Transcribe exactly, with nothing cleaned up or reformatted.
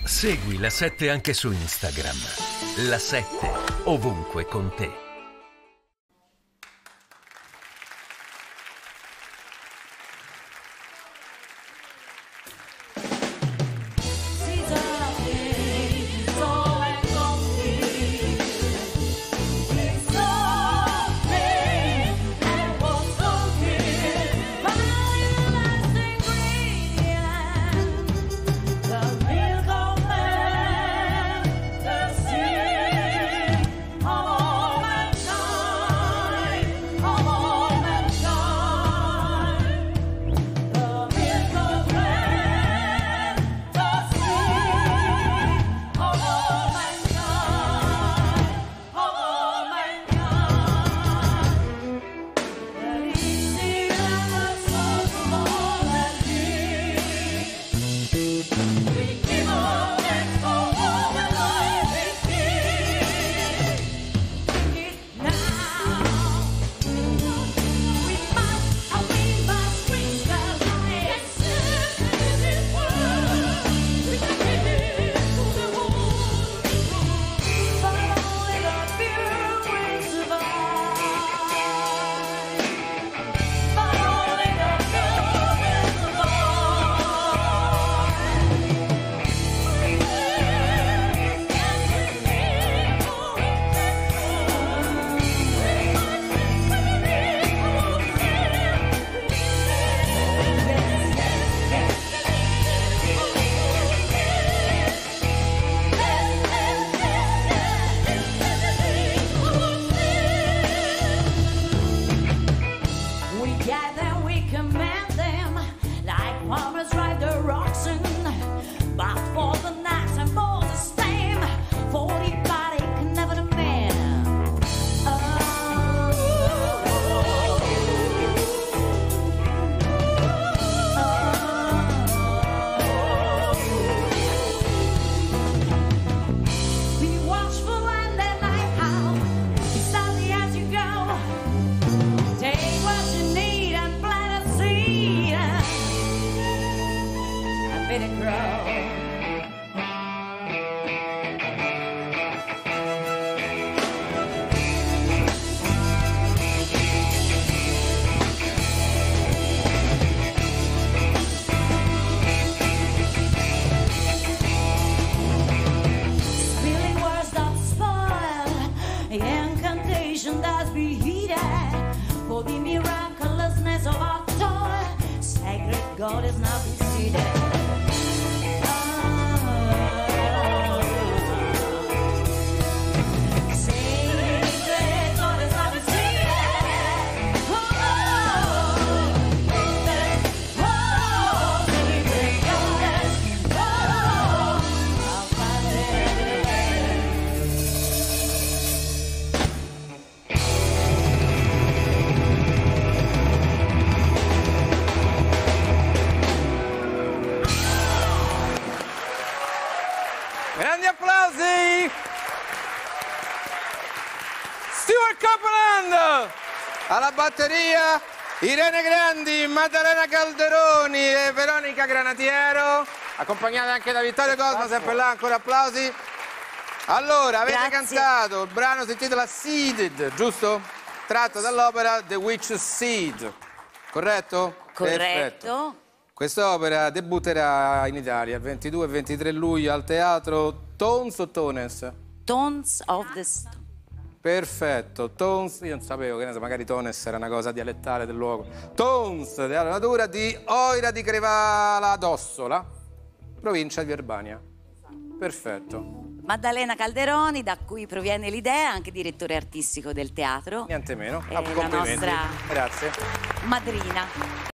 Segui La sette anche su Instagram. La sette, ovunque con te. God is now seated. Grandi applausi! Stuart Copeland! Alla batteria Irene Grandi, Maddalena Calderoni e Veronica Granatiero, accompagnate anche da Vittorio Cosma, sempre là, ancora applausi. Allora, avete Grazie. cantato, il brano si intitola Seeded, giusto? Tratto dall'opera The Witch's Seed, corretto? Corretto. Perfetto. Quest'opera debutterà in Italia il ventidue e ventitré luglio al teatro Tones o Tones? Tones of the Stone. Perfetto, Tones, io non sapevo che ne so, magari Tones era una cosa dialettale del luogo. Tones, Teatro Natura di Oira di Crevala d'Ossola, provincia di Verbania. Perfetto. Maddalena Calderoni, da cui proviene l'idea, anche direttore artistico del teatro. Niente meno. È Ah, la complimenti. nostra Grazie. madrina.